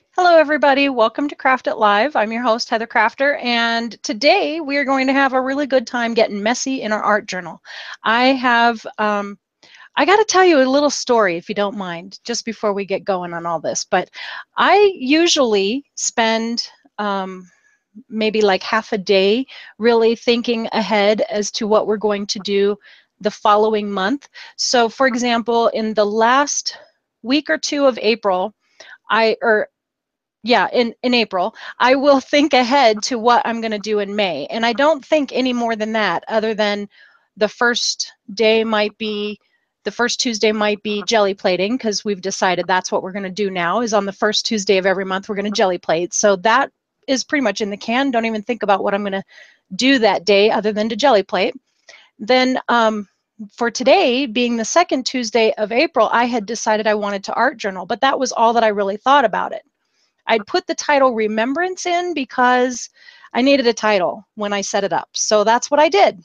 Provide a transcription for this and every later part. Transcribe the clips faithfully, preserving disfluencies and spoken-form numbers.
Hello, everybody. Welcome to Kraaft It Live. I'm your host, Heather Crafter, and today we are going to have a really good time getting messy in our art journal. I have, um, I got to tell you a little story, if you don't mind, just before we get going on all this. But I usually spend um, maybe like half a day really thinking ahead as to what we're going to do the following month. So, for example, in the last week or two of April, I or yeah, in, in April, I will think ahead to what I'm going to do in May. And I don't think any more than that, other than the first day might be, the first Tuesday might be jelly plating, because we've decided that's what we're going to do now, is on the first Tuesday of every month, we're going to jelly plate. So that is pretty much in the can. Don't even think about what I'm going to do that day other than to jelly plate. Then um, for today, being the second Tuesday of April, I had decided I wanted to art journal, but that was all that I really thought about it. I'd put the title Remembrance in because I needed a title when I set it up. So that's what I did.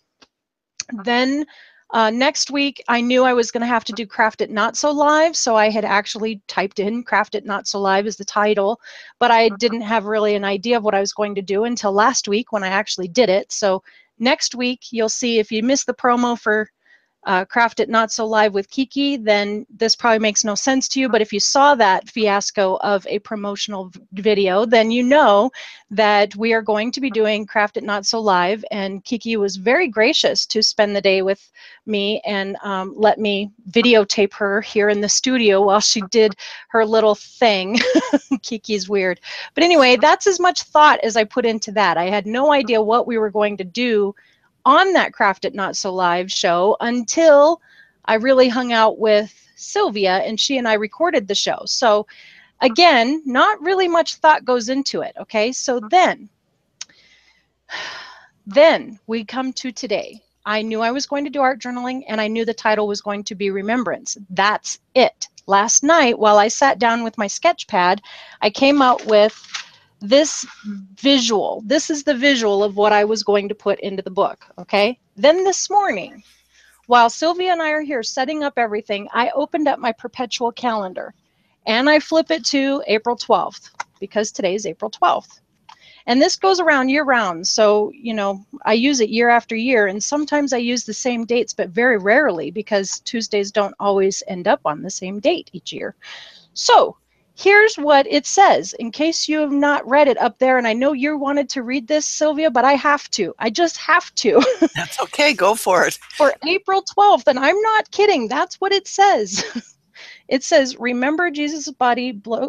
Then uh, next week, I knew I was going to have to do Kraaft It Not So Live. So I had actually typed in Kraaft It Not So Live as the title, but I didn't have really an idea of what I was going to do until last week when I actually did it. So next week, you'll see, if you missed the promo for Uh, Kraaft It Not So Live with CeeCee, then this probably makes no sense to you. But if you saw that fiasco of a promotional video, then you know that we are going to be doing Kraaft It Not So Live. And CeeCee was very gracious to spend the day with me and um, let me videotape her here in the studio while she did her little thing. CeeCee's weird. But anyway, that's as much thought as I put into that. I had no idea what we were going to do on that Kraaft It Not So Live show until I really hung out with Sylvia and she and I recorded the show. So again, not really much thought goes into it. Okay, so then, then we come to today. I knew I was going to do art journaling and I knew the title was going to be Remembrance. That's it. Last night, while I sat down with my sketch pad, I came out with this visual. This is the visual of what I was going to put into the book, okay? Then this morning, while Sylvia and I are here setting up everything, I opened up my perpetual calendar and I flip it to April twelfth because today is April twelfth. And this goes around year round. So, you know, I use it year after year, and sometimes I use the same dates, but very rarely because Tuesdays don't always end up on the same date each year. So here's what it says, in case you have not read it up there, and I know you wanted to read this, Sylvia, but I have to. I just have to. That's okay. Go for it. For April twelfth, and I'm not kidding. That's what it says. It says, remember Jesus' body, blood,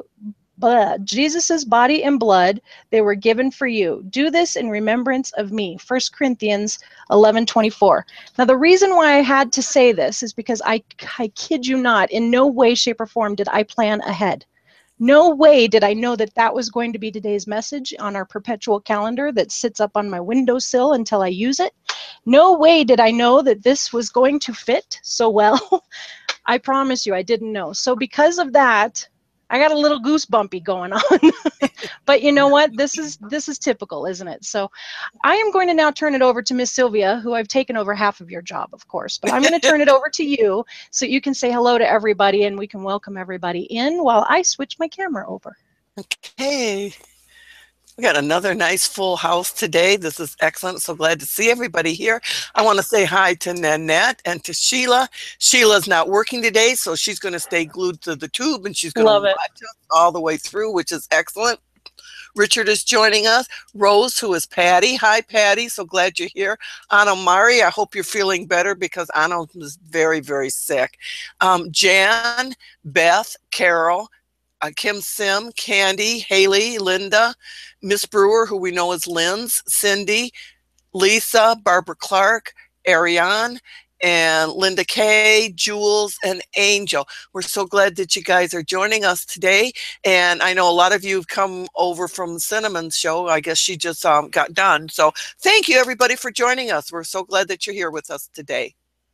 Jesus's body and blood, they were given for you. Do this in remembrance of me. First Corinthians eleven twenty-four. Now, the reason why I had to say this is because I, I kid you not, in no way, shape, or form did I plan ahead. No way did I know that that was going to be today's message on our perpetual calendar that sits up on my windowsill until I use it. No way did I know that this was going to fit so well. I promise you, I didn't know. So because of that, I got a little goosebumpy going on. But you know what? This is this is typical, isn't it? So I am going to now turn it over to Miss Sylvia, who I've taken over half of your job, of course. But I'm going to turn it over to you so you can say hello to everybody and we can welcome everybody in while I switch my camera over. Okay. We got another nice full house today. This is excellent. So glad to see everybody here. I want to say hi to Nanette and to Sheila. Sheila's not working today, so she's going to stay glued to the tube and she's going to watch us all the way through, which is excellent. Richard is joining us. Rose, who is Patty. Hi, Patty. So glad you're here. Anna Mari, I hope you're feeling better because Anna was very, very sick. Um, Jan, Beth, Carol, Uh, Kim Sim, Candy, Haley, Linda, Miss Brewer, who we know as Lynn's, Cindy, Lisa, Barbara Clark, Ariane, and Linda Kay, Jules, and Angel. We're so glad that you guys are joining us today. And I know a lot of you have come over from Cinnamon's show. I guess she just um, got done. So thank you, everybody, for joining us. We're so glad that you're here with us today.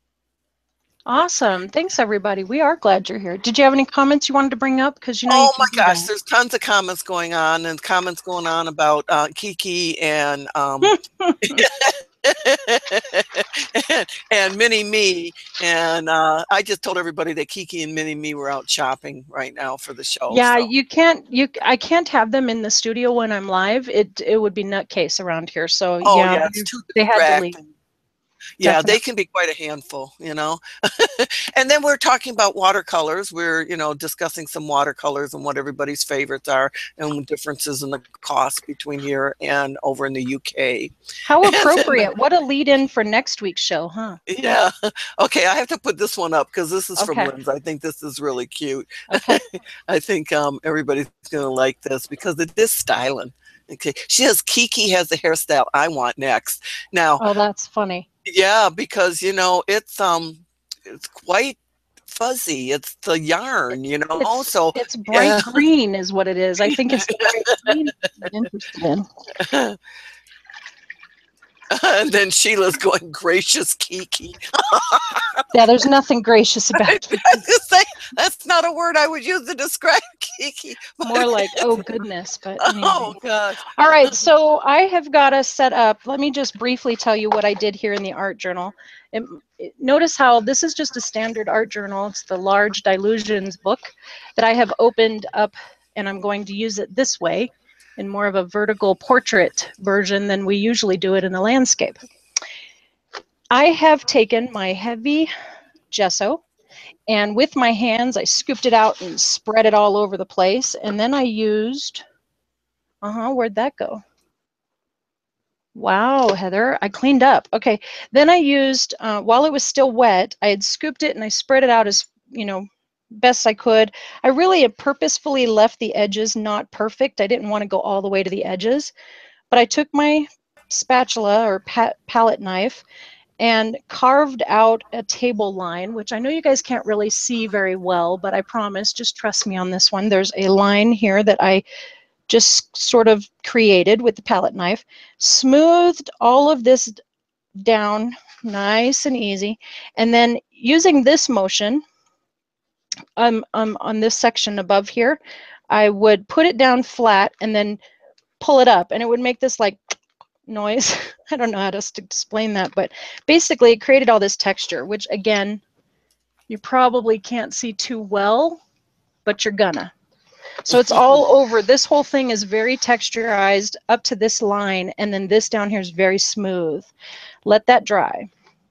Awesome. Thanks, everybody. We are glad you're here. Did you have any comments you wanted to bring up? Because you know. Oh you my can gosh, there's tons of comments going on and comments going on about uh, CeeCee and um, and, and Mini Me. And uh, I just told everybody that Kiki and Mini Me were out shopping right now for the show. Yeah, So, you can't you I can't have them in the studio when I'm live. It it would be nutcase around here. So oh yeah, yeah, it's too they had to leave. distracting. Yeah, they Definitely. can be quite a handful, you know. And then we're talking about watercolors. We're, you know, discussing some watercolors and what everybody's favorites are and differences in the cost between here and over in the U K. How And then, appropriate. What a lead in for next week's show, huh? yeah. Okay, I have to put this one up because this is from Okay. Lynn's. I think this is really cute. Okay. I think um, everybody's going to like this because it is styling. Okay, she has Kiki has the hairstyle I want next. Now, Oh, that's funny. yeah, because you know it's um it's quite fuzzy. It's the yarn, you know. It's So it's bright yeah. green is what it is. I think it's the bright green I'm interested in. And then Sheila's going, gracious Kiki. Yeah, there's nothing gracious I about Kiki. was just saying, that's not a word I would use to describe Kiki. More like, oh goodness, but Oh anyway. gosh. All right, so I have got us set up. Let me just briefly tell you what I did here in the art journal. It, it, notice how this is just a standard art journal. It's the large Dilutions book that I have opened up, and I'm going to use it this way in more of a vertical portrait version than we usually do it in the landscape. I have taken my heavy gesso, and with my hands, I scooped it out and spread it all over the place. And then I used, uh-huh, where'd that go? Wow, Heather, I cleaned up. Okay, then I used, uh, while it was still wet, I had scooped it and I spread it out as, you know, best I could. I really had purposefully left the edges not perfect. I didn't want to go all the way to the edges, but I took my spatula or pa palette knife and carved out a table line, which I know you guys can't really see very well, but I promise, just trust me on this one. There's a line here that I just sort of created with the palette knife, smoothed all of this down nice and easy, and then using this motion um, um, on this section above here, I would put it down flat and then pull it up, and it would make this like noise. I don't know how to explain that, but basically it created all this texture, which again, you probably can't see too well, but you're gonna. So it's all over. This whole thing is very texturized up to this line, and then this down here is very smooth. Let that dry.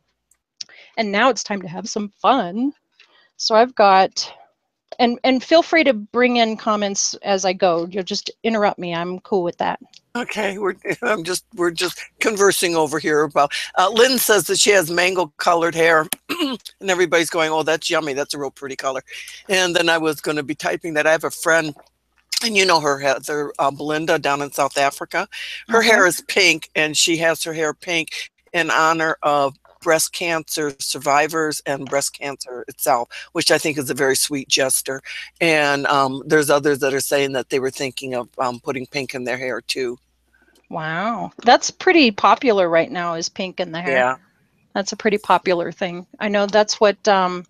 And now it's time to have some fun. So I've got, and and feel free to bring in comments as I go. You'll just interrupt me. I'm cool with that. Okay, we're I'm just we're just conversing over here about. Uh, Lynn says that she has mango colored hair, and everybody's going, "Oh, that's yummy. That's a real pretty color." And then I was going to be typing that I have a friend, and you know her, Heather, uh, Belinda down in South Africa. Her Uh-huh. hair is pink, and she has her hair pink in honor of breast cancer survivors and breast cancer itself, which I think is a very sweet gesture. And um, there's others that are saying that they were thinking of um, putting pink in their hair too. Wow, that's pretty popular right now, is pink in the hair. Yeah. That's a pretty popular thing. I know that's what, um,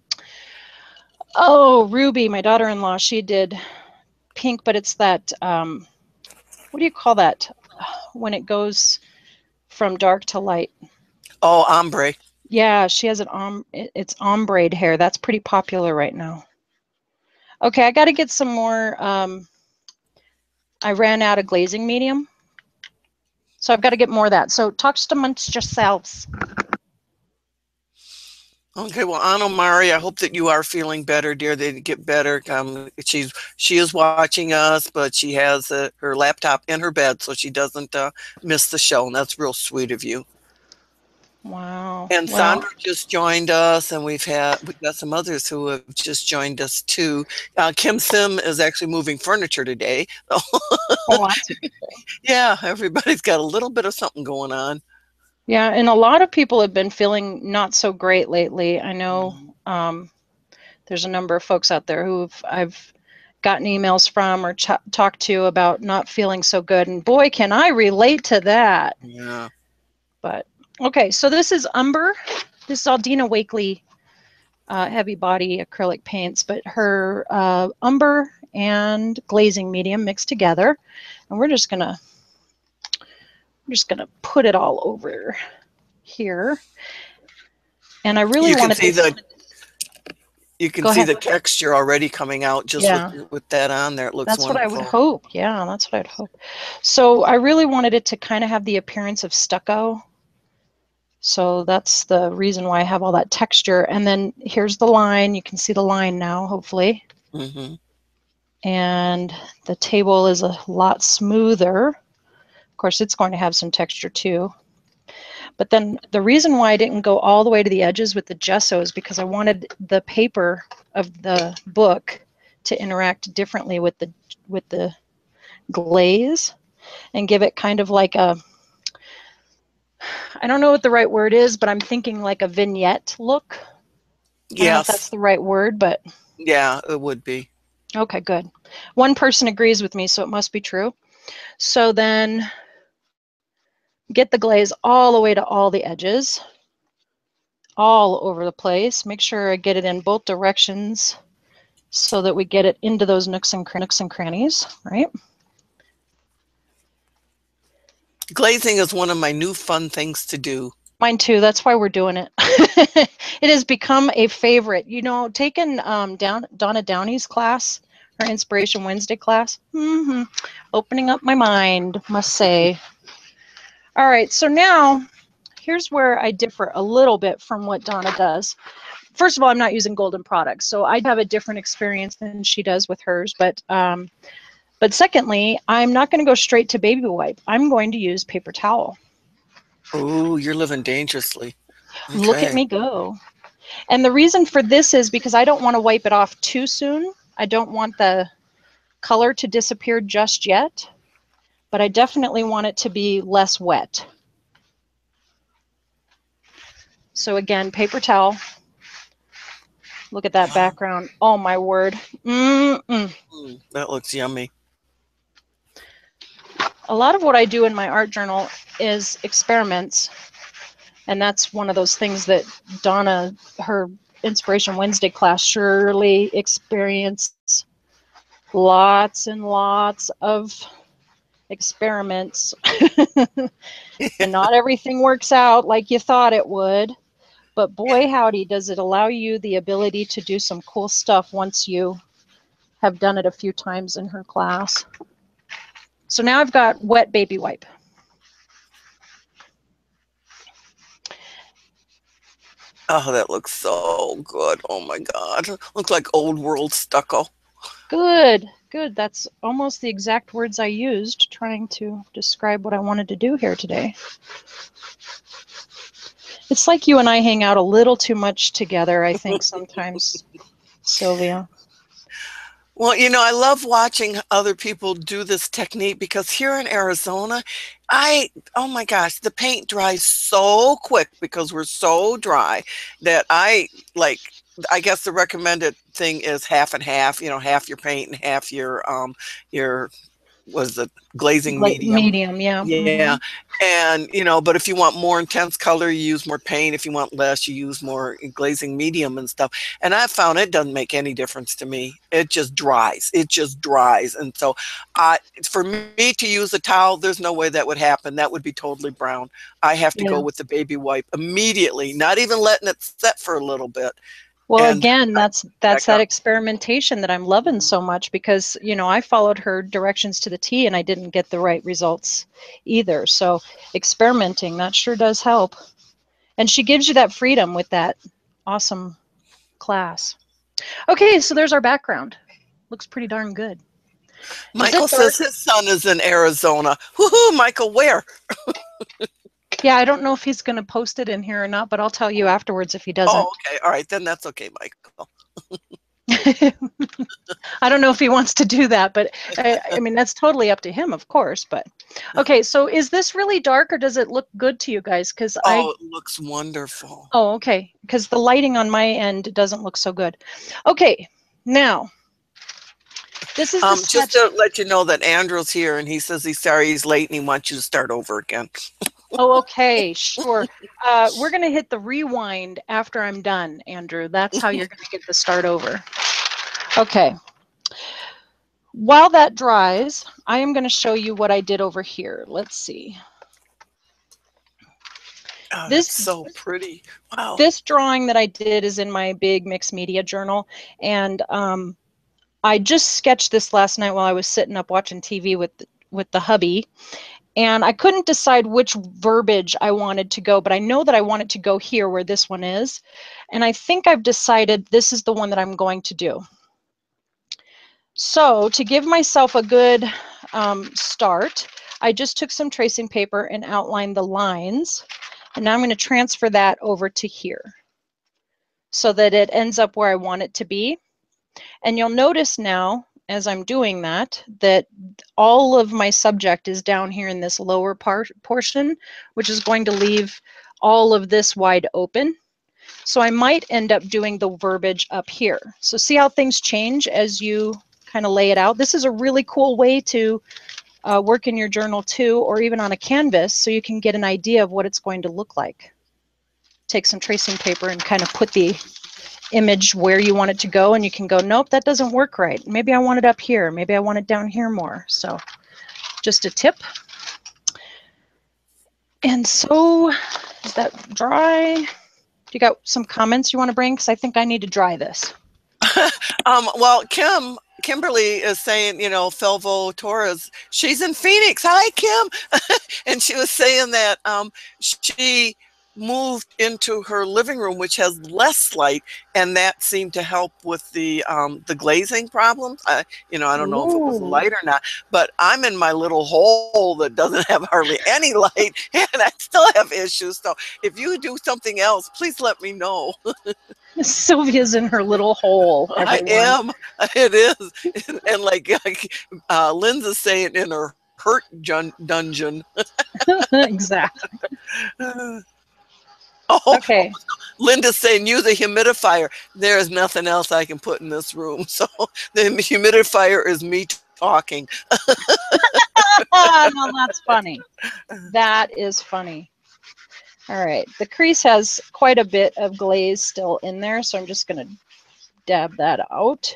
oh, Ruby, my daughter-in-law, she did pink, but it's that, um, what do you call that when it goes from dark to light? Oh, ombre. Yeah, she has an om it's ombre hair. That's pretty popular right now. Okay, I got to get some more. Um, I ran out of glazing medium, so I've got to get more of that. So talk just amongst yourselves. Okay, well, Anna Mari, I hope that you are feeling better, dear. They get better. Um, she's she is watching us, but she has uh, her laptop in her bed, so she doesn't uh, miss the show, and that's real sweet of you. Wow. And Well, Sandra just joined us, and we've had we've got some others who have just joined us too. Uh, Kim Sim is actually moving furniture today. oh, that's a good thing. Yeah, everybody's got a little bit of something going on. Yeah, and a lot of people have been feeling not so great lately. I know um, there's a number of folks out there who I've gotten emails from or ch talked to about not feeling so good. And boy, can I relate to that. Yeah. But okay, so this is Umber. This is Aldina Wakely uh, heavy body acrylic paints, but her uh, umber and glazing medium mixed together. And we're just gonna, we're just gonna put it all over here. And I really You can wanted see this. the you can Go see ahead. the texture already coming out just with Yeah, with that on there. It looks that's what I would wonderful. hope. Yeah, that's what I'd hope. So I really wanted it to kind of have the appearance of stucco. So that's the reason why I have all that texture. And then here's the line. You can see the line now, hopefully. Mm-hmm. And the table is a lot smoother. Of course, it's going to have some texture too. But then the reason why I didn't go all the way to the edges with the gesso is because I wanted the paper of the book to interact differently with the with the glaze and give it kind of like a, I don't know what the right word is, but I'm thinking like a vignette look. I don't know if that's Yes. the right word, but Yeah, it would be. okay, good. One person agrees with me, so it must be true. So then get the glaze all the way to all the edges, all over the place. Make sure I get it in both directions so that we get it into those nooks and, nooks and crannies, right? Glazing is one of my new fun things to do. Mine too. That's why we're doing it. It has become a favorite. You know, taking um, down Donna Downey's class, her Inspiration Wednesday class, mm-hmm. Opening up my mind, must say. All right, so now here's where I differ a little bit from what Donna does. First of all, I'm not using golden products, so I have a different experience than she does with hers. But um, but secondly, I'm not going to go straight to baby wipe. I'm going to use paper towel. Oh, you're living dangerously. Look at Okay. me go. And the reason for this is because I don't want to wipe it off too soon. I don't want the color to disappear just yet, but I definitely want it to be less wet. So again, paper towel. Look at that background. Oh my word. Mm-mm. Mm, that looks yummy. A lot of what I do in my art journal is experiments. And that's one of those things that Donna, her Inspiration Wednesday class, surely experienced lots and lots of experiments. And not everything works out like you thought it would. But boy, howdy, does it allow you the ability to do some cool stuff once you have done it a few times in her class. So now I've got wet baby wipe. Oh, that looks so good. Oh my God. Looks like old world stucco. Good, good. That's almost the exact words I used trying to describe what I wanted to do here today. It's like you and I hang out a little too much together, I think, sometimes, Sylvia. Well, you know, I love watching other people do this technique because here in Arizona, I, oh my gosh, the paint dries so quick because we're so dry that I like, I guess the recommended thing is half and half, you know, half your paint and half your, um, your, was the glazing Like medium. medium, yeah. Yeah. Mm-hmm. And, you know, but if you want more intense color, you use more paint. If you want less, you use more glazing medium and stuff. And I found it doesn't make any difference to me. It just dries. It just dries. And so uh, for me to use a towel, there's no way that would happen. That would be totally brown. I have to go Yeah. with the baby wipe immediately, not even letting it set for a little bit. Well, And again, I that's that's back that up. experimentation that I'm loving so much because, you know, I followed her directions to the T and I didn't get the right results either. So experimenting, that sure does help. And she gives you that freedom with that awesome class. Okay, so there's our background. Looks pretty darn good. Is Michael it says dark? his son is in Arizona. Woohoo, Michael, where? Yeah, I don't know if he's going to post it in here or not, but I'll tell you afterwards if he Oh, doesn't. okay. All right. Then that's okay, Michael. I don't know if he wants to do that, but I, I mean, that's totally up to him, of course. But okay, so is this really dark or does it look good to you guys? Because I, Oh, it looks wonderful. oh, okay, because the lighting on my end doesn't look so good. Okay, now, this is the Um, just sketch. to let you know that Andrew's here and he says he's sorry he's late and he wants you to start over again. Oh, okay, sure. Uh, we're going to hit the rewind after I'm done, Andrew. That's how you're going to get the start over. Okay. While that dries, I am going to show you what I did over here. Let's see. Oh, that's This so pretty. Wow. this drawing that I did is in my big mixed media journal, and um, I just sketched this last night while I was sitting up watching T V with with the hubby, and I couldn't decide which verbiage I wanted to go, but I know that I wanted to go here where this one is, and I think I've decided this is the one that I'm going to do. So to give myself a good um, start, I just took some tracing paper and outlined the lines, and now I'm going to transfer that over to here so that it ends up where I want it to be. And you'll notice now, as I'm doing that, that all of my subject is down here in this lower part portion, which is going to leave all of this wide open. So I might end up doing the verbiage up here. So see how things change as you kind of lay it out. This is a really cool way to uh, work in your journal too, or even on a canvas, so you can get an idea of what it's going to look like. Take some tracing paper and kind of put the image where you want it to go, and you can go, nope, that doesn't work right. Maybe I want it up here. Maybe I want it down here more. So just a tip. And so is that dry? You got some comments you want to bring? Because I think I need to dry this. um, well, Kim, Kimberly is saying, you know, Felvo Torres, she's in Phoenix. Hi, Kim. And she was saying that um, she moved into her living room, which has less light, and that seemed to help with the um, the glazing problems. I, you know, I don't know if it was the Ooh. light or not, but I'm in my little hole that doesn't have hardly any light, and I still have issues. So if you do something else, please let me know. Sylvia's in her little hole, I everyone. am. It is. And, and like uh, Linda's saying in her hurt dungeon. Exactly. Oh, oh, Okay. Linda's saying use a humidifier. There is nothing else I can put in this room. So the humidifier is me talking. No, that's funny. That is funny. All right. The crease has quite a bit of glaze still in there, so I'm just going to dab that out.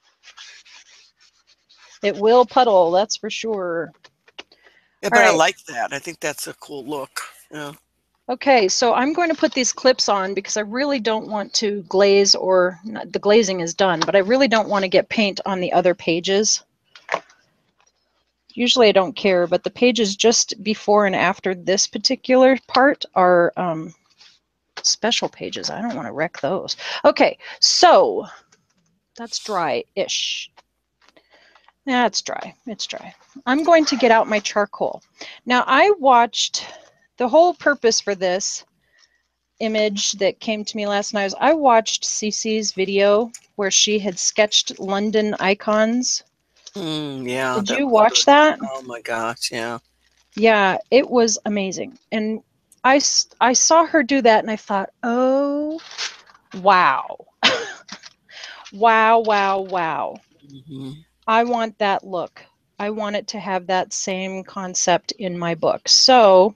It will puddle, that's for sure. Yeah, All but I right. like that. I think that's a cool look. Yeah. Okay, so I'm going to put these clips on because I really don't want to glaze, or not, the glazing is done, but I really don't want to get paint on the other pages. Usually I don't care, but the pages just before and after this particular part are um, special pages. I don't want to wreck those. Okay, so that's dry-ish. Yeah, it's dry. It's dry. I'm going to get out my charcoal. Now, I watched the whole purpose for this image that came to me last night. Was I watched CeeCee's video where she had sketched London icons. Mm, yeah. Did That you was watch good. that? Oh my gosh. Yeah. Yeah, it was amazing. And I, I saw her do that and I thought, oh, wow. Wow, wow, wow. Mm-hmm. I want that look. I want it to have that same concept in my book. So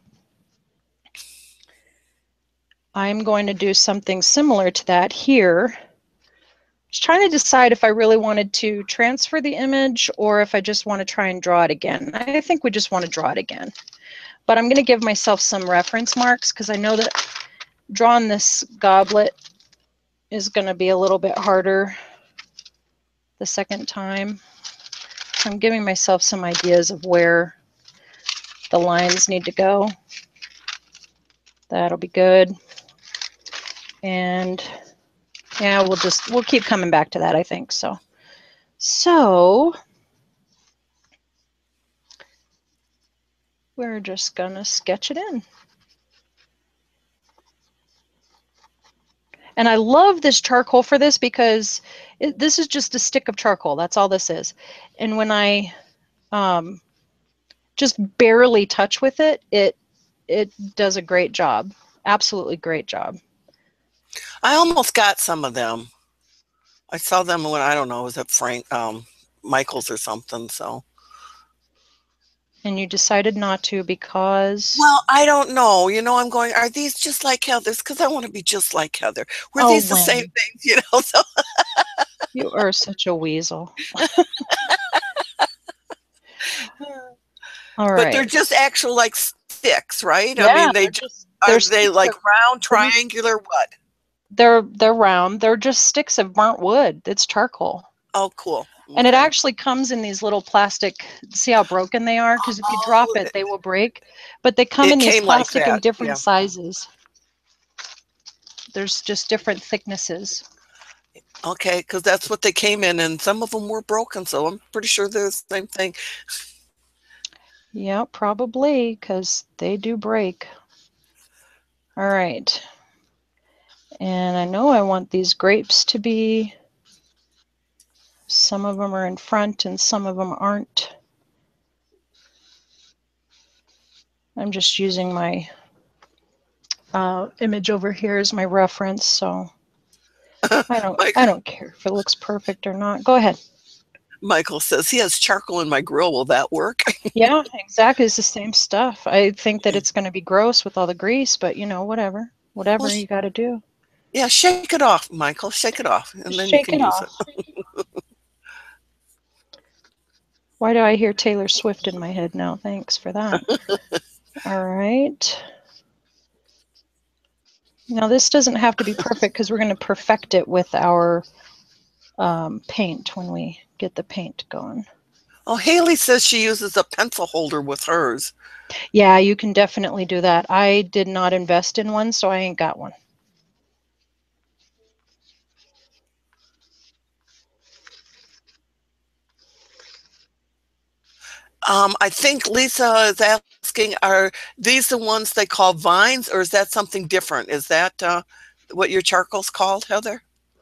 I'm going to do something similar to that here. Just trying to decide if I really wanted to transfer the image or if I just want to try and draw it again. I think we just want to draw it again. But I'm going to give myself some reference marks because I know that drawing this goblet is going to be a little bit harder the second time. So I'm giving myself some ideas of where the lines need to go. That'll be good. And yeah, we'll just, we'll keep coming back to that, I think. So, so we're just gonna sketch it in. And I love this charcoal for this because it, this is just a stick of charcoal. That's all this is. And when I um, just barely touch with it, it it does a great job. Absolutely great job. I almost got some of them. I saw them when, I don't know, was it Frank um, Michaels or something. So. And you decided not to because... Well, I don't know. You know, I'm going, are these just like Heather's? Because I want to be just like Heather. Were Oh, these the same Lynn, things? You know, so. you are such a weasel. All But they're right. just actual like sticks, right? I Yeah, mean, they they're just, just Are They're they sticks like of round, burnt, triangular, what? they're they're round. They're just sticks of burnt wood. It's charcoal. Oh, cool. And it Okay. actually comes in these little plastic, see how broken they are? Because if you drop Oh, it, they will break. But they come it in these came like plastic in that. different Yeah. sizes. There's just different thicknesses. Okay, because that's what they came in, and some of them were broken, so I'm pretty sure they're the same thing. Yeah, probably, because they do break. All right. And I know I want these grapes to be, some of them are in front and some of them aren't. I'm just using my uh, image over here as my reference, so I don't Mike, I don't care if it looks perfect or not. Go ahead. Michael says he has charcoal in my grill. Will that work? Yeah, exactly. It's the same stuff. I think that it's going to be gross with all the grease, but you know, whatever. Well, Whatever sh- you got to do. yeah, shake it off, Michael. Shake it off, and Just then you shake can it use it. off. Why do I hear Taylor Swift in my head now? Thanks for that. All right. Now this doesn't have to be perfect because we're going to perfect it with our um, paint when we get the paint going. Oh, Haley says she uses a pencil holder with hers. Yeah, you can definitely do that. I did not invest in one, so I ain't got one. Um, I think Lisa is asking, are these the ones they call vines, or is that something different? Is that uh, what your charcoal's called, Heather?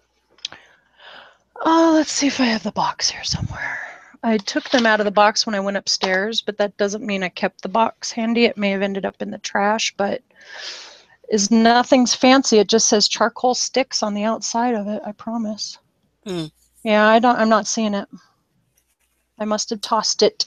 Oh, let's see if I have the box here somewhere. I took them out of the box when I went upstairs, but that doesn't mean I kept the box handy. It may have ended up in the trash, but is nothing's fancy. It just says charcoal sticks on the outside of it, I promise. Hmm. Yeah, I don't I'm not seeing it. I must have tossed it.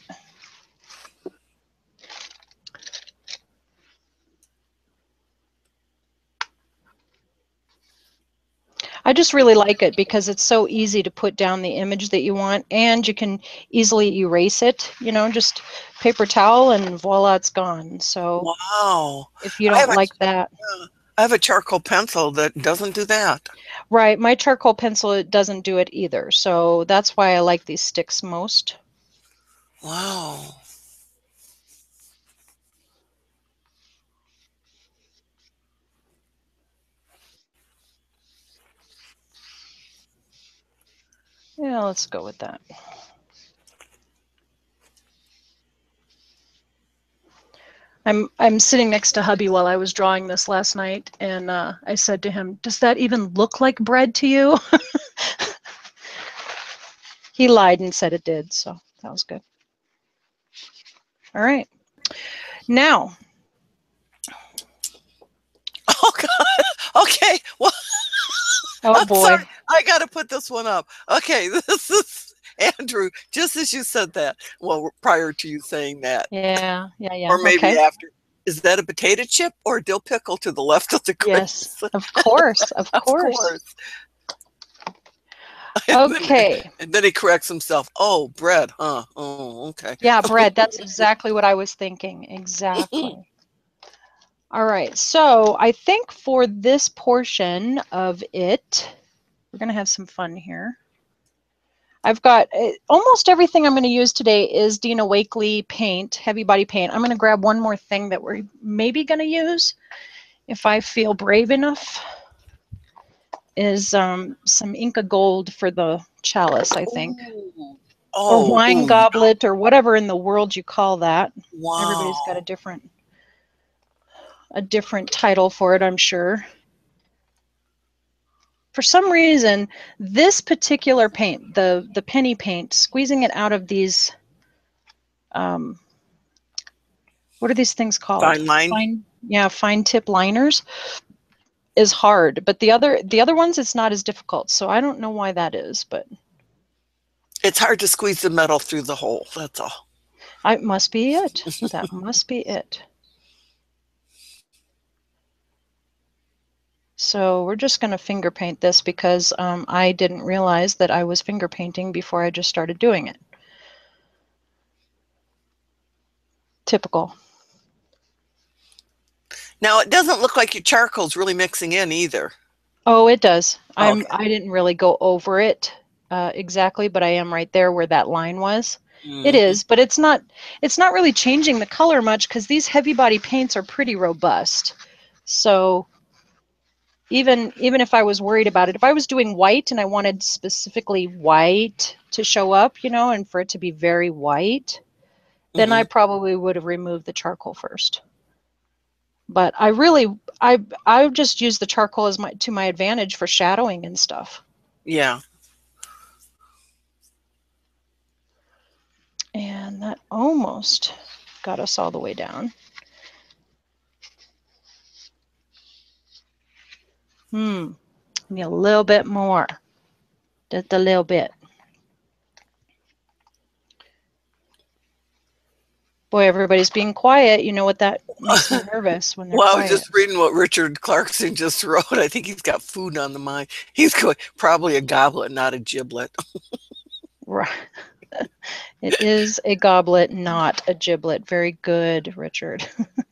I just really like it because it's so easy to put down the image that you want, and you can easily erase it, you know, just paper towel and voila, it's gone. So Wow. if you I don't have a, like that, I have a charcoal pencil that doesn't do that. right, my charcoal pencil, it doesn't do it either. So that's why I like these sticks most. Wow. Yeah, let's go with that. I'm I'm sitting next to hubby while I was drawing this last night, and uh, I said to him, "Does that even look like bread to you?" He lied and said it did, so that was good. All right, now. Oh, God. Okay. Well, Oh I'm sorry. boy. I got to put this one up. Okay. This is Andrew, just as you said that. Well, prior to you saying that, Yeah, yeah, yeah. or maybe Okay. after. Is that a potato chip or a dill pickle to the left of the Yes, grapes? of course, of Of course. course. And then, Okay. and then he corrects himself. Oh, bread, huh? Oh, okay. Yeah, bread. That's exactly what I was thinking. Exactly. All right. So I think for this portion of it, we're going to have some fun here. I've got uh, almost everything I'm going to use today is Dina Wakley paint, heavy body paint. I'm going to grab one more thing that we're maybe going to use if I feel brave enough, is um, some Inca Gold for the chalice, I think. Ooh. Or Oh, wine ooh, yeah. goblet, or whatever in the world you call that. Everybody's got a Wow. different a different title for it, I'm sure. For some reason, this particular paint, the the penny paint, squeezing it out of these, um, what are these things called? Fine line. Fine, yeah, fine tip liners is hard. But the other the other ones, it's not as difficult. So I don't know why that is, but It's hard to squeeze the metal through the hole. That's all. it must be it. That must be it. So we're just going to finger paint this because um, I didn't realize that I was finger painting before I just started doing it. Typical. Now, it doesn't look like your charcoal's really mixing in either. Oh, it does. I'm, Okay. I didn't really go over it uh, exactly, but I am right there where that line was. It Hmm. is, but it's not, it's not really changing the color much because these heavy body paints are pretty robust. So even even if I was worried about it, if I was doing white and I wanted specifically white to show up, you know, and for it to be very white, then I Hmm. probably would have removed the charcoal first. But I really, I I just use the charcoal as my to my advantage for shadowing and stuff. Yeah. And that almost got us all the way down. Hmm, need a little bit more, just a little bit. Boy, everybody's being quiet. You know what that makes me nervous when they're Well, I was quiet. just reading what Richard Clarkson just wrote. I think he's got food on the mind. He's going, probably a goblet, not a giblet. Right. It is a goblet, not a giblet. Very good, Richard.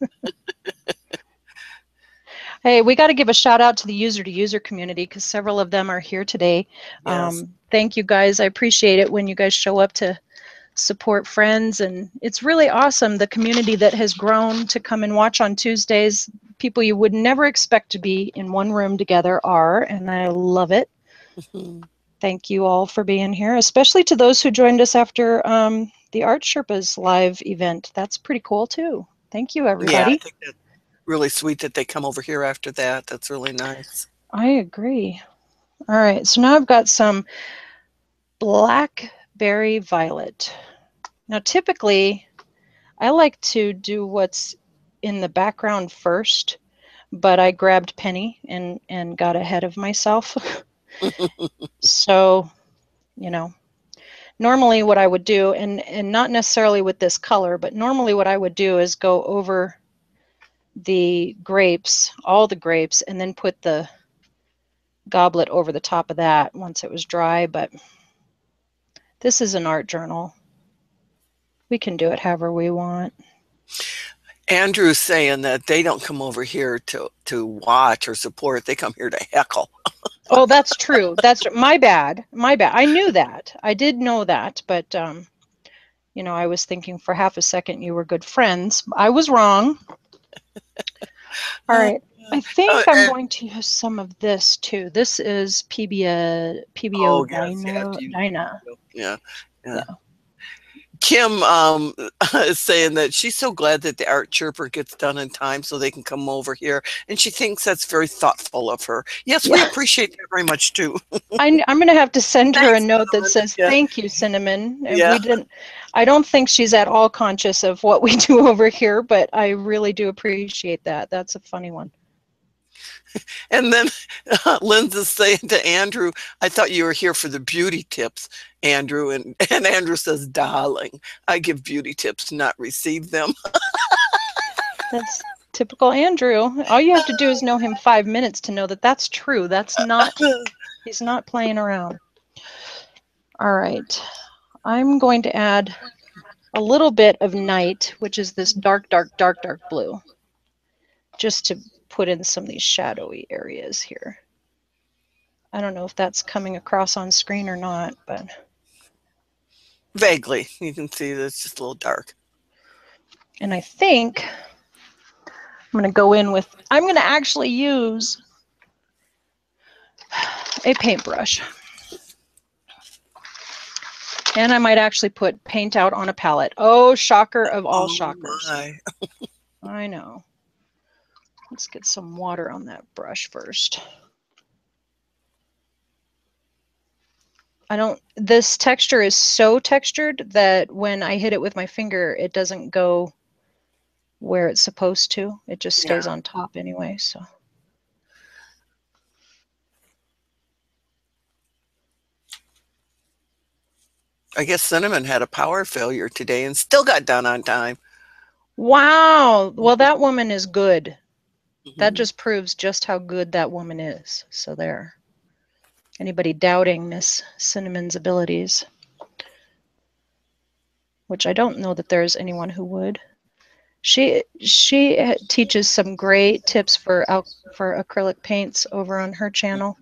Hey, we got to give a shout out to the user to user community because several of them are here today. Yes. Um, thank you guys. I appreciate it when you guys show up to support friends. And it's really awesome, the community that has grown to come and watch on Tuesdays. People you would never expect to be in one room together are, and I love it. Mhm. Thank you all for being here, especially to those who joined us after um, the Art Sherpas live event. That's pretty cool too. Thank you, Yeah, I everybody. think that's really sweet that they come over here after that. That's really nice. I agree. All right, so now I've got some blackberry violet. Now, typically, I like to do what's in the background first, but I grabbed Penny and, and got ahead of myself. So, you know, normally what I would do, and, and not necessarily with this color, but normally what I would do is go over the grapes, all the grapes, and then put the goblet over the top of that once it was dry. But this is an art journal. We can do it however we want. Andrew's saying that they don't come over here to to watch or support. They come here to heckle. Oh, that's true. That's my bad. My bad. I knew that. I did know that, but um, you know, I was thinking for half a second you were good friends. I was wrong. All Uh, right. I oh, think I'm and- going to use some of this too. This is P B A, P B O oh, yes, yeah, Dyna, you, Dyna. yeah, yeah. Yeah. Kim um, is saying that she's so glad that the art chirper gets done in time so they can come over here, and she thinks that's very thoughtful of her. Yes, we Yeah. appreciate that very much too. I, I'm going to have to send her a Thanks, note that Cinnamon. says, Yeah, thank you, Cinnamon. And yeah. we didn't, I don't think she's at all conscious of what we do over here, but I really do appreciate that. That's a funny one. And then uh, Linda's saying to Andrew, I thought you were here for the beauty tips, Andrew. And, and Andrew says, darling, I give beauty tips, not receive them. That's typical Andrew. All you have to do is know him five minutes to know that that's true. That's not, he's not playing around. All right. I'm going to add a little bit of night, which is this dark, dark, dark, dark blue, just to put in some of these shadowy areas here. I don't know if that's coming across on screen or not, but. Vaguely, you can see that it's just a little dark. And I think I'm going to go in with, I'm going to actually use a paintbrush. And I might actually put paint out on a palette. Oh, shocker of all Oh shockers. my. I know. Let's get some water on that brush first. I don't, this texture is so textured that when I hit it with my finger, it doesn't go where it's supposed to. It just Yeah. stays on top anyway, so. I guess Cinnamon had a power failure today and still got done on time. Wow. Well, that woman is good. That Mhm. just proves just how good that woman is. So there. Anybody doubting Miss Cinnamon's abilities, which I don't know that there's anyone who would. She she uh, teaches some great tips for al- for acrylic paints over on her channel.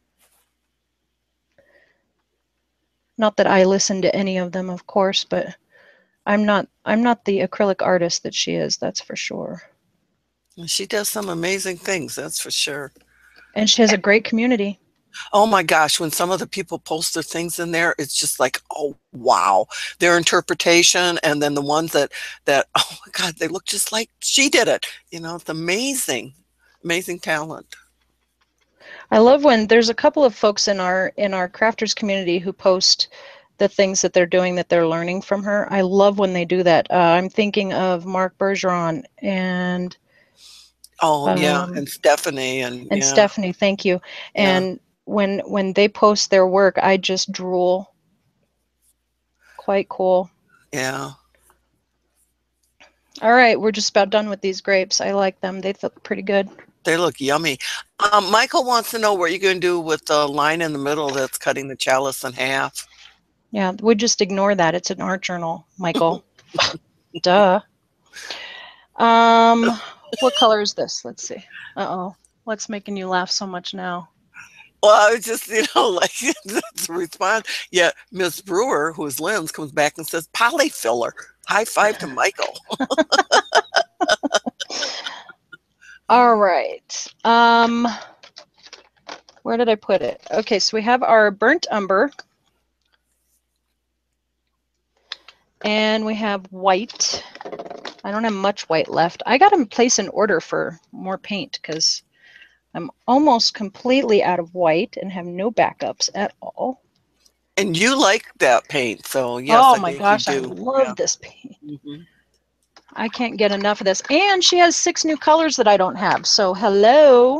Not that I listen to any of them, of course, but I'm not I'm not the acrylic artist that she is, that's for sure. She does some amazing things, that's for sure. And she has a great community. Oh my gosh, when some of the people post their things in there, it's just like, oh wow, their interpretation, and then the ones that that oh my God, they look just like she did it. You know, it's amazing, amazing talent. I love when there's a couple of folks in our in our crafters community who post the things that they're doing that they're learning from her. I love when they do that. Uh, I'm thinking of Mark Bergeron and Oh yeah, um, and Stephanie, and and yeah, Stephanie. Thank you. yeah, And when when they post their work, I just drool. Quite cool. yeah. All right, we're just about done with these grapes. I like them. They look pretty good. They look yummy. Um, Michael wants to know what you're going to do with the line in the middle that's cutting the chalice in half. Yeah, we just ignore that. It's an art journal, Michael. Duh. Um, what color is this? Let's see. Uh-oh. What's making you laugh so much now? Well, I was just, you know, like that's a response. Yeah, Miss Brewer, who is Lynn's, comes back and says, polyfiller. High five to Michael. All right. Um, where did I put it? Okay, so we have our burnt umber. And we have white. I don't have much white left. I got to place an order for more paint because I'm almost completely out of white and have no backups at all. And you like that paint, so yes, Oh I my think you gosh, I do. Yeah. love this paint. Hmm. I can't get enough of this. And she has six new colors that I don't have. So hello.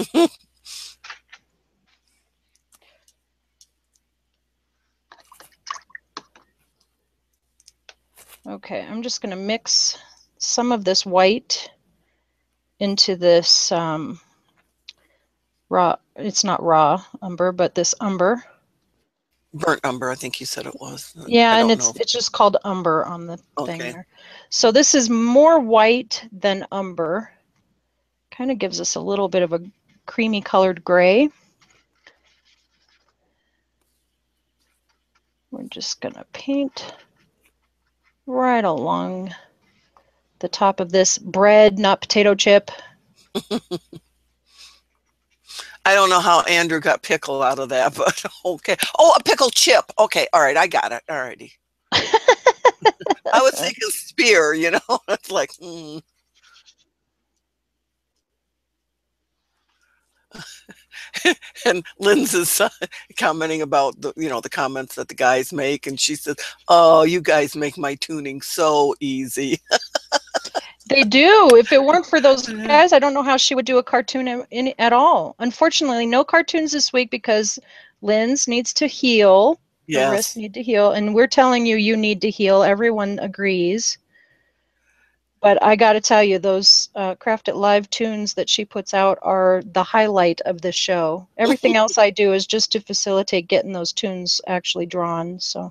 Okay, I'm just going to mix some of this white into this um, raw, it's not raw umber, but this umber. Burnt umber, I think you said it was. Yeah, I and don't it's know. it's just called umber on the thing Okay. there. So this is more white than umber. Kind of gives us a little bit of a creamy colored gray. We're just going to paint right along the top of this bread, not potato chip. I don't know how Andrew got pickle out of that, but okay. Oh, a pickle chip. Okay. All right. I got it. All righty. I was thinking spear, you know, it's like, mm. And Lynn's is uh, commenting about the, you know, the comments that the guys make. And she says, oh, you guys make my tuning so easy. They do. If it weren't for those guys, I don't know how she would do a cartoon in, in, at all. Unfortunately, no cartoons this week because Lynn's needs to heal. Her wrists Yes. need to heal. And we're telling you, you need to heal. Everyone agrees. But I got to tell you, those uh, Kraaft It Live tunes that she puts out are the highlight of the show. Everything else I do is just to facilitate getting those tunes actually drawn. So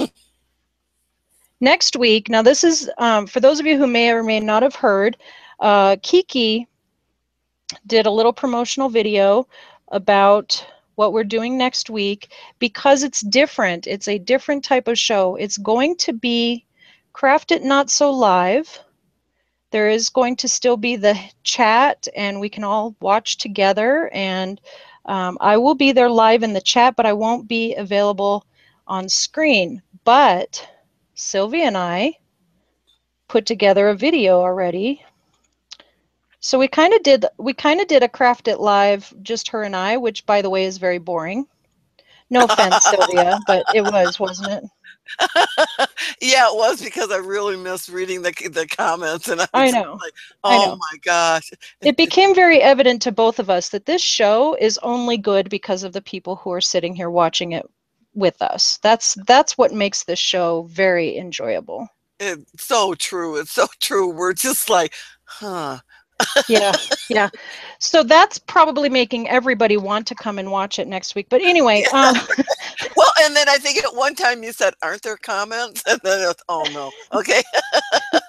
next week, now this is um, for those of you who may or may not have heard, uh, Kiki did a little promotional video about what we're doing next week because it's different. It's a different type of show. It's going to be Kraaft It Not So Live. There is going to still be the chat and we can all watch together, and um, I will be there live in the chat, but I won't be available on screen. But Sylvia and I put together a video already. So we kind of did we kind of did a Kraaft It Live, just her and I, which by the way is very boring. No offense, Sylvia, but it was, wasn't it? Yeah, it was because I really missed reading the the comments, and I was I just know. like, I "Oh know. my gosh!" It became very evident to both of us that this show is only good because of the people who are sitting here watching it with us. That's that's what makes this show very enjoyable. It's so true. It's so true. We're just like, huh. Yeah, yeah. So that's probably making everybody want to come and watch it next week. But anyway, Yeah. um, Well, and then I think at one time you said, "Aren't there comments?" And then it's, oh no. Okay.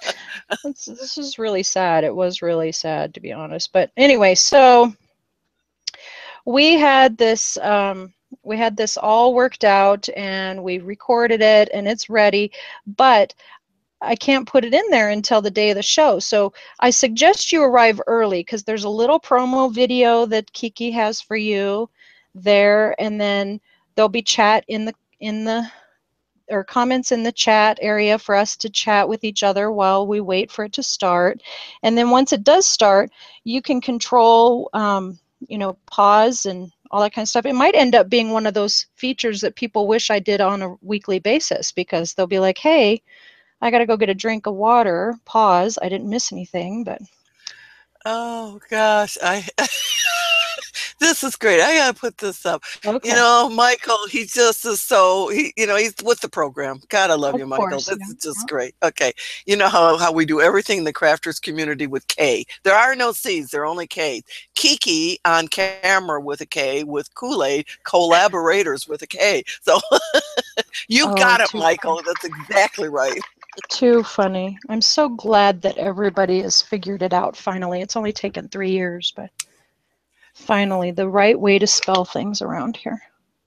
This, this is really sad. It was really sad, to be honest. But anyway, so we had this um, we had this all worked out, and we recorded it, and it's ready. But I can't put it in there until the day of the show. So I suggest you arrive early, because there's a little promo video that Kiki has for you there, and then there'll be chat in the in the or comments in the chat area for us to chat with each other while we wait for it to start. And then once it does start, you can control, um, you know, pause and all that kind of stuff. It might end up being one of those features that people wish I did on a weekly basis, because they'll be like, hey, I got to go get a drink of water, pause. I didn't miss anything, but. Oh gosh, I this is great. I gotta put this up. You Okay. know, Michael, he just is so he, you know, he's with the program. God, I love Of you, Michael. course. This Yeah. is just great. Okay. You know how, how we do everything in the crafters community with K. There are no C's, there are only K's. Kiki on camera with a K, with Kool-Aid, collaborators with a K. So you Oh, got it, too funny. Michael. That's exactly right. Too funny. I'm so glad that everybody has figured it out finally. It's only taken three years, but finally, the right way to spell things around here.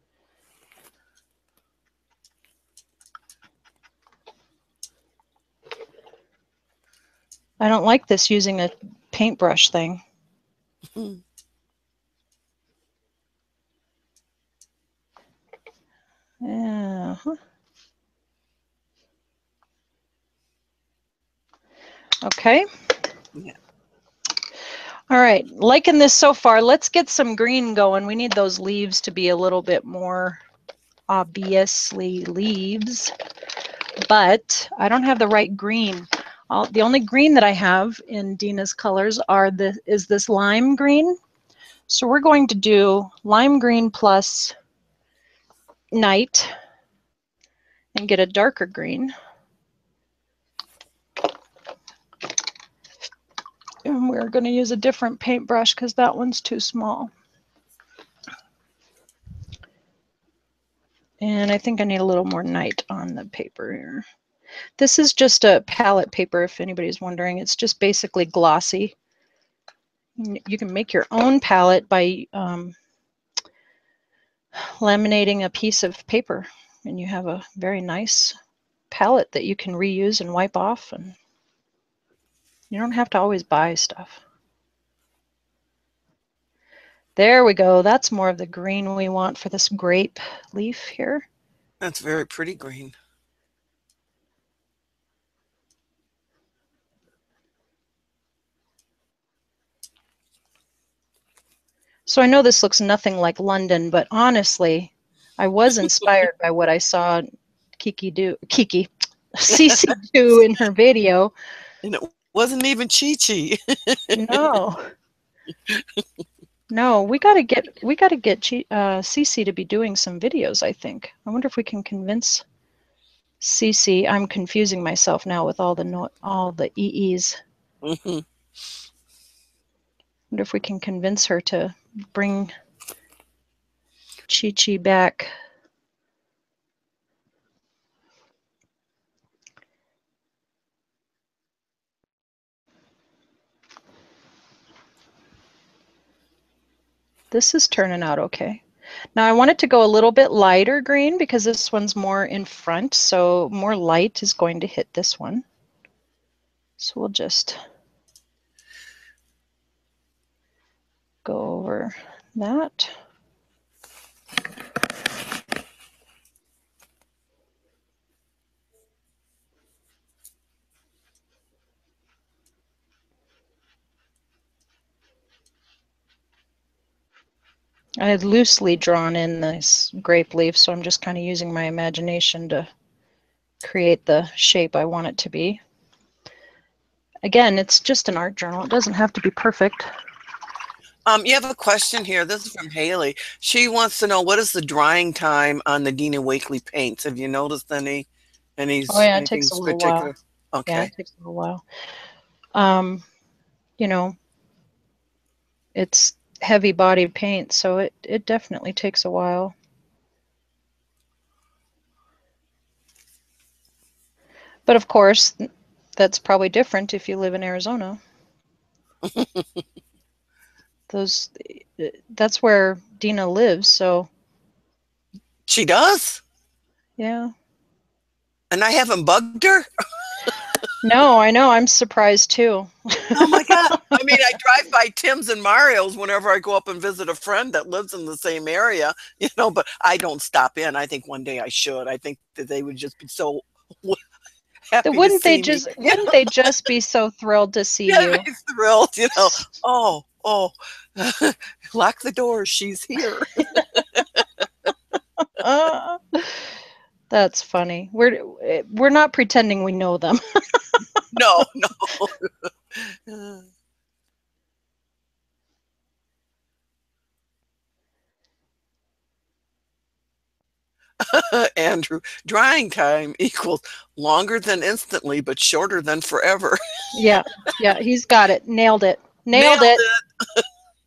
I don't like this using a paintbrush thing. Yeah. Okay. Yeah. All right. Liking this so far. Let's get some green going. We need those leaves to be a little bit more obviously leaves, but I don't have the right green. All, the only green that I have in Dina's colors are the is this lime green. So we're going to do lime green plus night and get a darker green. And we're going to use a different paintbrush because that one's too small. And I think I need a little more night on the paper here. This is just a palette paper, if anybody's wondering. It's just basically glossy. You can make your own palette by um, laminating a piece of paper, and you have a very nice palette that you can reuse and wipe off, and you don't have to always buy stuff. There we go. That's more of the green we want for this grape leaf here. That's very pretty green. So I know this looks nothing like London, but honestly, I was inspired by what I saw Kiki do, Kiki, CeeCee do in her video. And it wasn't even Chi-Chi. No, no, we gotta get we gotta get uh, CeeCee to be doing some videos. I think. I wonder if we can convince CeeCee. I'm confusing myself now with all the no, all the E Es. Mm-hmm. Wonder if we can convince her to bring Chi-Chi back. This is turning out okay. Now I want it to go a little bit lighter green because this one's more in front, so more light is going to hit this one. So we'll just go over that. I had loosely drawn in this grape leaf, so I'm just kind of using my imagination to create the shape I want it to be. Again, it's just an art journal. It doesn't have to be perfect. Um, you have a question here. This is from Haley. She wants to know, what is the drying time on the Dina Wakley paints? Have you noticed any, any Oh yeah, it anything takes a little while. particular? Yeah, Okay. it takes a little while. Um, you know, it's heavy body paint, so it, it definitely takes a while. But of course, that's probably different if you live in Arizona. Those, that's where Dina lives, so She does? yeah. And I haven't bugged her? No, I know. I'm surprised too. Oh my God. I mean, I drive by Tim's and Mario's whenever I go up and visit a friend that lives in the same area, you know, but I don't stop in. I think one day I should. I think that they would just be so Then happy to wouldn't they see me. just Yeah, wouldn't they just be so thrilled to see yeah, you? be thrilled, you know. Oh, oh, lock the door. She's here. Uh, that's funny. We're we're not pretending we know them. No, no. Andrew, drying time equals longer than instantly, but shorter than forever. Yeah, yeah, he's got it. Nailed it. Nailed Nailed it. it.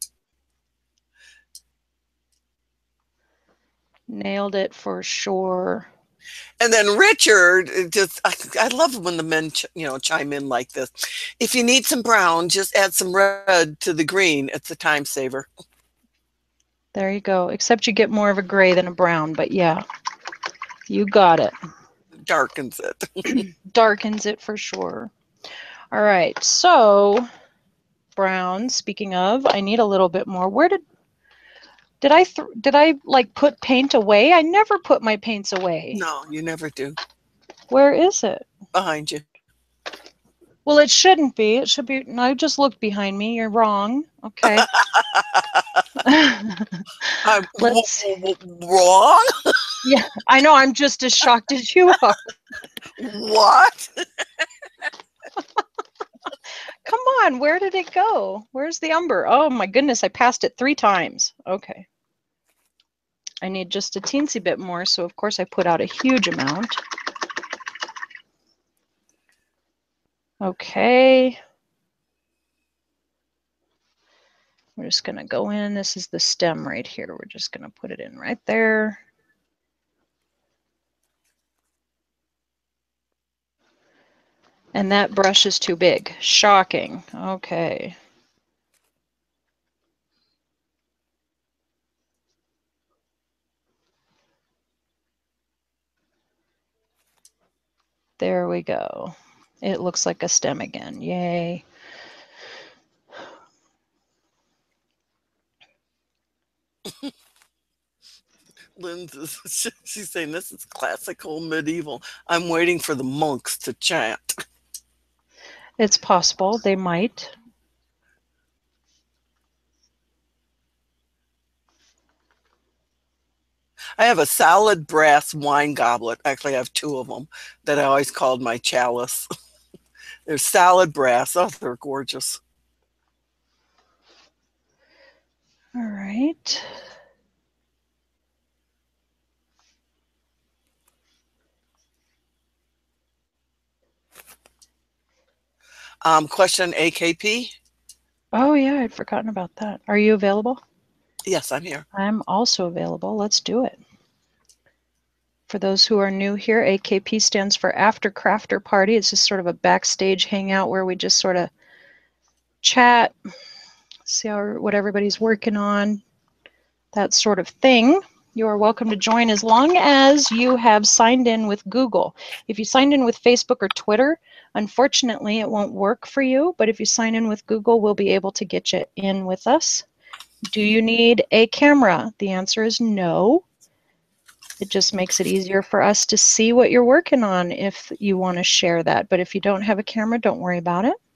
Nailed it for sure. And then Richard, just I, I love when the men, ch you know, chime in like this. If you need some brown, just add some red to the green. It's a time saver. There you go. Except you get more of a gray than a brown, but yeah, you got it. Darkens it. Darkens it for sure. All right, so brown, speaking of, I need a little bit more. Where did did I th did I like put paint away? I never put my paints away. No, you never do. Where is it? Behind you. Well, it shouldn't be. It should be. No, I just looked behind me. You're wrong. Okay. I'm Let's. wrong. Yeah, I know. I'm just as shocked as you are. What? Come on. Where did it go? Where's the umber? Oh my goodness. I passed it three times. Okay. I need just a teensy bit more. So of course I put out a huge amount. Okay. We're just going to go in. This is the stem right here. We're just going to put it in right there. And that brush is too big. Shocking. Okay. There we go. It looks like a stem again. Yay. Lynn's, she's saying this is classical medieval. I'm waiting for the monks to chant. It's possible they might. I have a solid brass wine goblet. Actually, I have two of them that I always called my chalice. They're solid brass. Oh, they're gorgeous. All right. Um, question A K P? Oh, yeah, I'd forgotten about that. Are you available? Yes, I'm here. I'm also available. Let's do it. For those who are new here, A K P stands for After Crafter Party. It's just sort of a backstage hangout where we just sort of chat, see how, what everybody's working on, that sort of thing. You are welcome to join as long as you have signed in with Google. If you signed in with Facebook or Twitter, unfortunately, it won't work for you, but if you sign in with Google, we'll be able to get you in with us. Do you need a camera? The answer is no. It just makes it easier for us to see what you're working on if you want to share that. But if you don't have a camera, don't worry about it.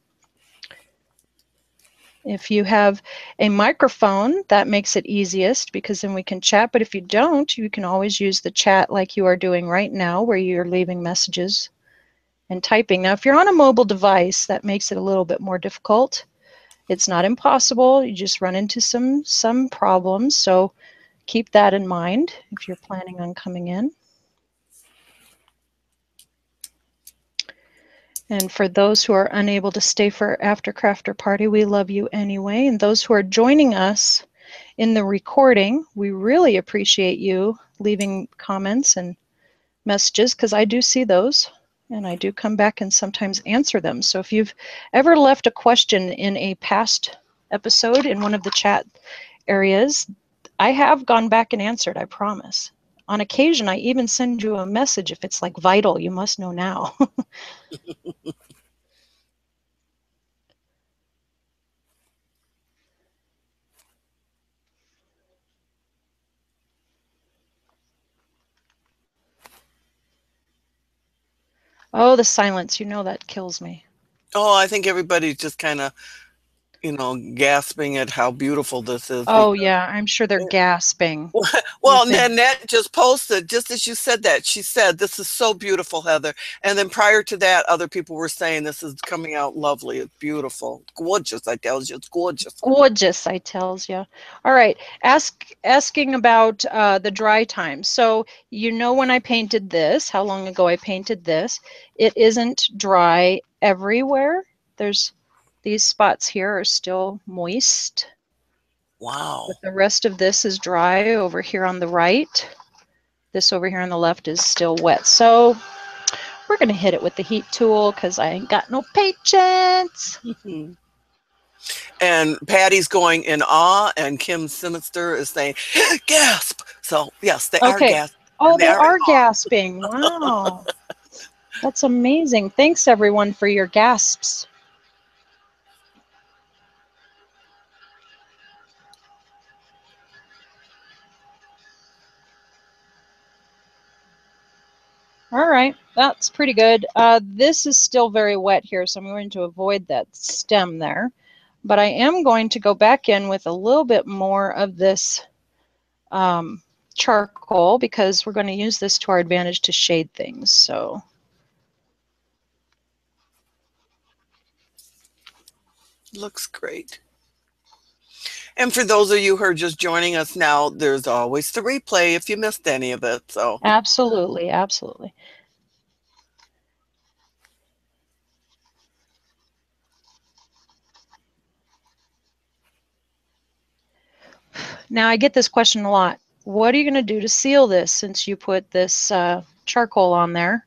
If you have a microphone, that makes it easiest because then we can chat. But if you don't, you can always use the chat like you are doing right now where you're leaving messages and typing. Now, if you're on a mobile device, that makes it a little bit more difficult. It's not impossible. You just run into some, some problems. So keep that in mind if you're planning on coming in. And for those who are unable to stay for After Crafter Party, we love you anyway. And those who are joining us in the recording, we really appreciate you leaving comments and messages because I do see those. and I do come back and sometimes answer them. So if you've ever left a question in a past episode in one of the chat areas, I have gone back and answered, I promise. On occasion, I even send you a message if it's like vital, you must know now. Oh, the silence, you know that kills me. Oh, I think everybody's just kind of, you know, gasping at how beautiful this is Oh, because yeah, I'm sure they're gasping. well, With the, Nanette just posted, just as you said that, she said, this is so beautiful, Heather. And then prior to that, other people were saying this is coming out lovely. It's beautiful. Gorgeous, I tell you, it's gorgeous. gorgeous, I tells you. All right, ask asking about uh, the dry time. So you know when I painted this, how long ago I painted this. It isn't dry everywhere. There's these spots here are still moist. Wow. But the rest of this is dry over here on the right. This over here on the left is still wet. So we're going to hit it with the heat tool because I ain't got no patience. And Patty's going in awe, and Kim Sinister is saying, gasp. So, yes, they are Okay. gasping. Oh, They they are in are awe. gasping. Wow. That's amazing. Thanks, everyone, for your gasps. All right, that's pretty good. Uh, this is still very wet here, so I'm going to avoid that stem there. But I am going to go back in with a little bit more of this um, charcoal because we're going to use this to our advantage to shade things. So Looks great. And for those of you who are just joining us now, there's always the replay if you missed any of it. So absolutely, absolutely. Now I get this question a lot. What are you going to do to seal this since you put this uh, charcoal on there?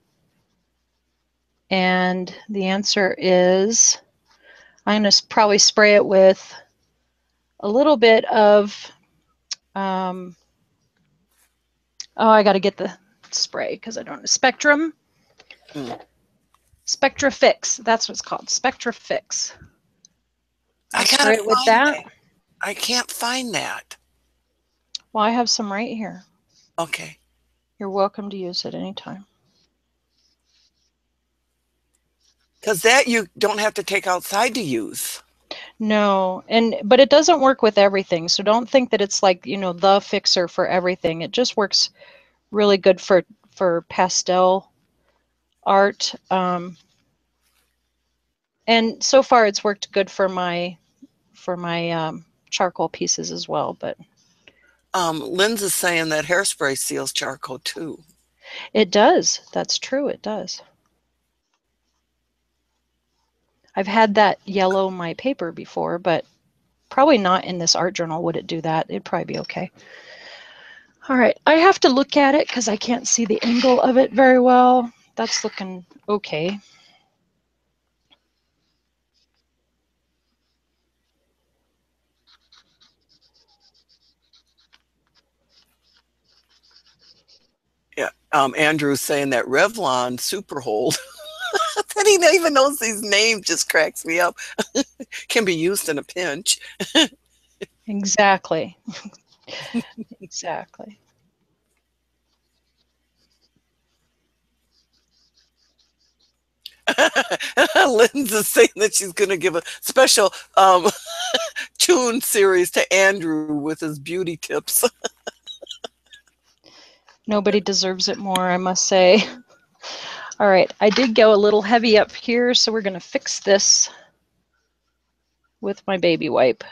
And the answer is I'm going to probably spray it with a little bit of, um, oh, I got to get the spray because I don't know, Spectrum. mm. Spectra Fix, that's what it's called, Spectra Fix. I'll I gotta spray it with find that. that. I can't find that. Well, I have some right here. Okay. You're welcome to use it anytime. Because that you don't have to take outside to use. No, and but it doesn't work with everything. So don't think that it's like, you know, the fixer for everything. It just works really good for for pastel art. Um, and so far it's worked good for my for my um, charcoal pieces as well. But Um, Lynn's is saying that hairspray seals charcoal too. it does. That's true. It does. I've had that yellow my paper before, but probably not in this art journal would it do that. It'd probably be okay. All right, I have to look at it because I can't see the angle of it very well. That's looking okay. Yeah. Um, Andrew's saying that Revlon super hold. That he even knows these names just cracks me up. Can be used in a pinch. Exactly. Exactly. Lynn's is saying that she's going to give a special um, tune series to Andrew with his beauty tips. Nobody deserves it more, I must say. All right, I did go a little heavy up here, so we're going to fix this with my baby wipe.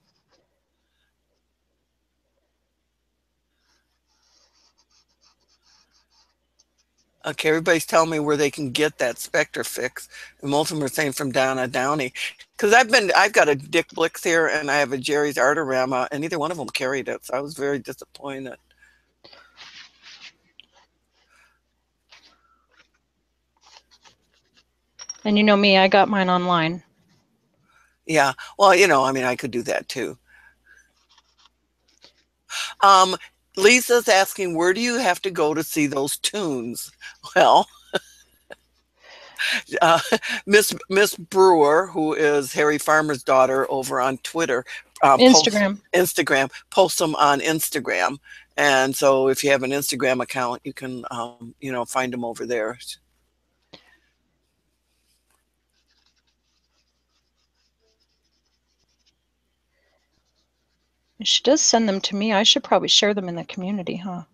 Okay, everybody's telling me where they can get that Spectre fix. And most of them are saying from Donna Downey. Because I've been, I've got a Dick Blix here and I have a Jerry's Artorama, and neither one of them carried it. So I was very disappointed. And you know me, I got mine online. Yeah. Well, you know, I mean, I could do that too. Um, Lisa's asking, where do you have to go to see those tunes? Well, uh, Miss Miss Brewer, who is Harry Farmer's daughter over on Twitter, uh, posts Instagram. Instagram, posts them on Instagram. And so if you have an Instagram account, you can, um, you know, find them over there. She does send them to me. I should probably share them in the community, huh?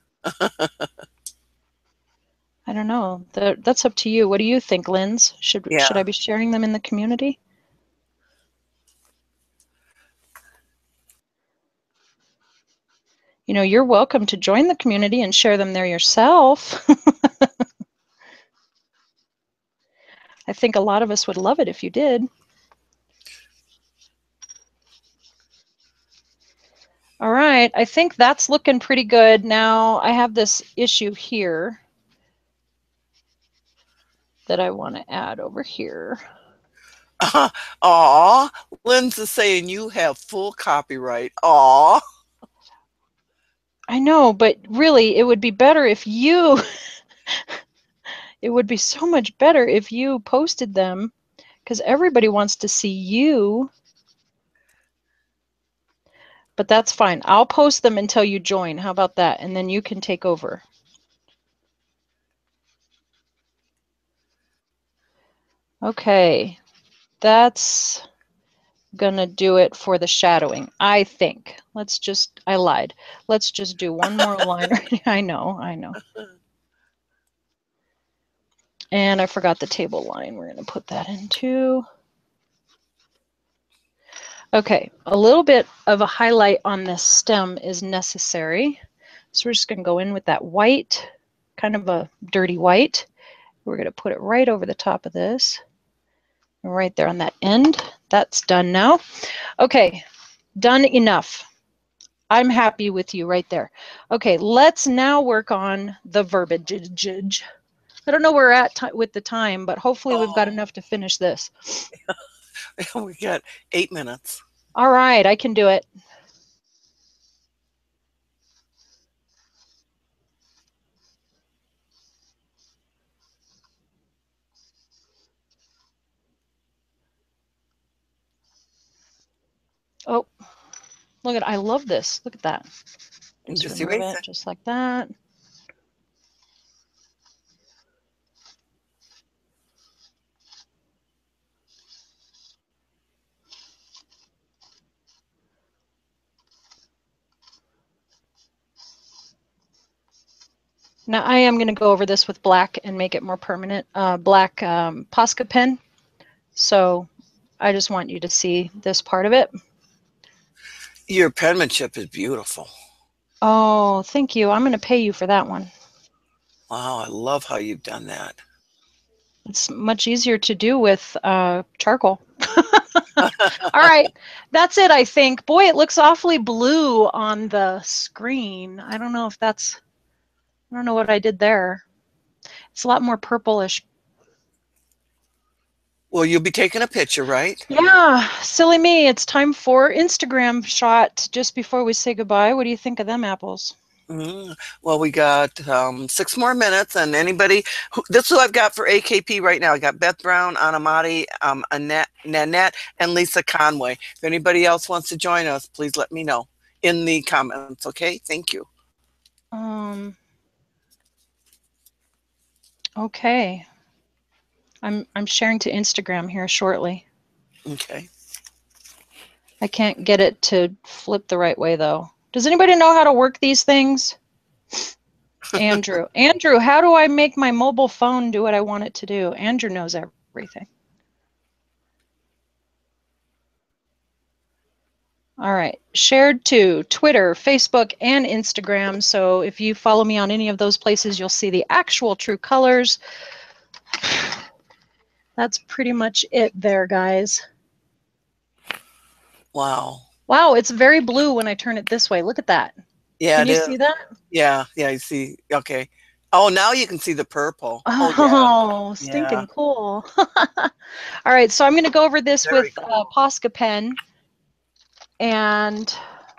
I don't know. That, that's up to you. What do you think, Linz? Should should Yeah. I be sharing them in the community? You know, you're welcome to join the community and share them there yourself. I think a lot of us would love it if you did. All right, I think that's looking pretty good. Now I have this issue here that I want to add over here. Aw, Lynn's is saying you have full copyright. Aw. I know, but really, it would be better if you, it would be so much better if you posted them because everybody wants to see you. But that's fine. I'll post them until you join. How about that? And then you can take over. Okay, that's gonna do it for the shadowing, I think. Let's just, I lied. Let's just do one more line. I know, I know. And I forgot the table line. We're gonna put that in too. Okay, a little bit of a highlight on this stem is necessary. So we're just gonna go in with that white, kind of a dirty white. We're gonna put it right over the top of this. Right there on that end. That's done now. Okay, done enough. I'm happy with you right there. Okay, let's now work on the verbiage. I don't know where we're at with the time, but hopefully we've got Oh, enough to finish this. we got eight minutes. All right, I can do it. Oh, look at, I love this. Look at that. And Just just remove erase it it. just like that. Now I am going to go over this with black and make it more permanent. Uh, black um, Posca pen. So I just want you to see this part of it. Your penmanship is beautiful. Oh, thank you. I'm going to pay you for that one. Wow, I love how you've done that. It's much easier to do with uh, charcoal. All right, that's it, I think. Boy, it looks awfully blue on the screen. I don't know if that's, I don't know what I did there. It's a lot more purplish. Well, you'll be taking a picture, right? Yeah, silly me. It's time for Instagram shot just before we say goodbye. What do you think of them apples? Mm, well, we got um, six more minutes, and anybody, who, this is who I've got for A K P right now. I got Beth Brown, Anamati, um, Annette, Nanette, and Lisa Conway. If anybody else wants to join us, please let me know in the comments. Okay, thank you. Um, okay. I'm I'm sharing to Instagram here shortly. Okay. I can't get it to flip the right way though. Does anybody know how to work these things? Andrew. Andrew, how do I make my mobile phone do what I want it to do? Andrew knows everything. All right. Shared to Twitter, Facebook, and Instagram. So if you follow me on any of those places, you'll see the actual true colors. That's pretty much it there, guys. Wow. Wow, it's very blue when I turn it this way. Look at that. Yeah, Can it you is. see that? Yeah, yeah, I see. Okay. Oh, now you can see the purple. Oh, yeah. Oh, Yeah. stinking cool. All right, so I'm going to go over this Very with cool. a Posca pen. And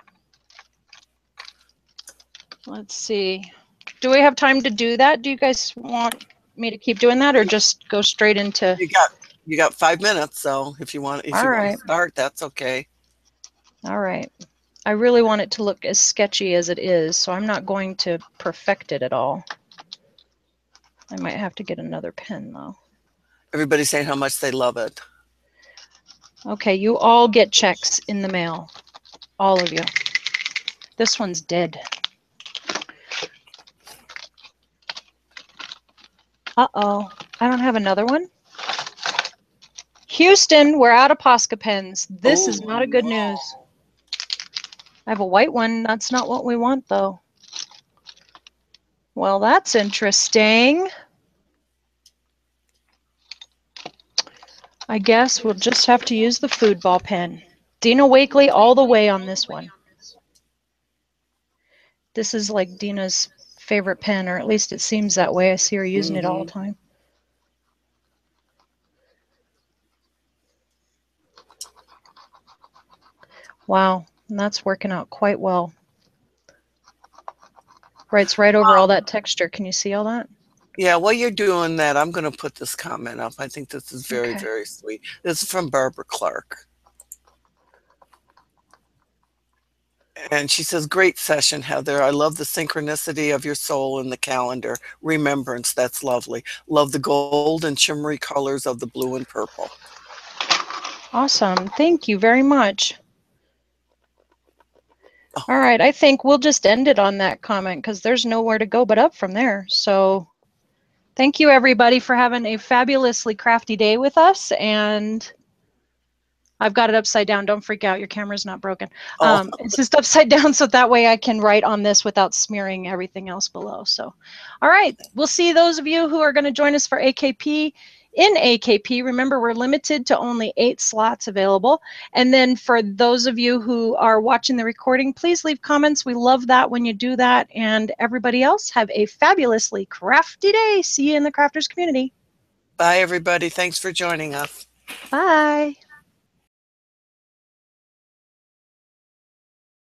let's see. Do we have time to do that? Do you guys want me to keep doing that or just go straight into? You got you got five minutes, so if you want if All you want to right. start, that's okay. All right. I really want it to look as sketchy as it is, so I'm not going to perfect it at all. I might have to get another pen though. Everybody's saying how much they love it. Okay, you all get checks in the mail. All of you. This one's dead. Uh-oh. I don't have another one. Houston, we're out of Posca pens. This is Oh, not a good news. I have a white one. That's not what we want, though. Well, that's interesting. I guess we'll just have to use the food ball pen. Dina Wakely all the way on this one. This is like Dina's favorite pen, or at least it seems that way. I see her using it all mm-hmm. the time. Wow, and that's working out quite well. Writes right over all that texture. Can you see all that? Yeah, while you're doing that, I'm going to put this comment up. I think this is very, Okay. very sweet. This is from Barbara Clark. And she says, great session, Heather. I love the synchronicity of your soul in the calendar. Remembrance, that's lovely. Love the gold and shimmery colors of the blue and purple. Awesome. Thank you very much. Oh. All right, I think we'll just end it on that comment because there's nowhere to go but up from there. So thank you, everybody, for having a fabulously crafty day with us. And I've got it upside down. Don't freak out. Your camera's not broken. Oh. Um, it's just upside down so that way I can write on this without smearing everything else below. So, all right. We'll see those of you who are going to join us for A K P in A K P. Remember, we're limited to only eight slots available. And then for those of you who are watching the recording, please leave comments. We love that when you do that. And everybody else, have a fabulously crafty day. See you in the crafters community. Bye, everybody. Thanks for joining us. Bye.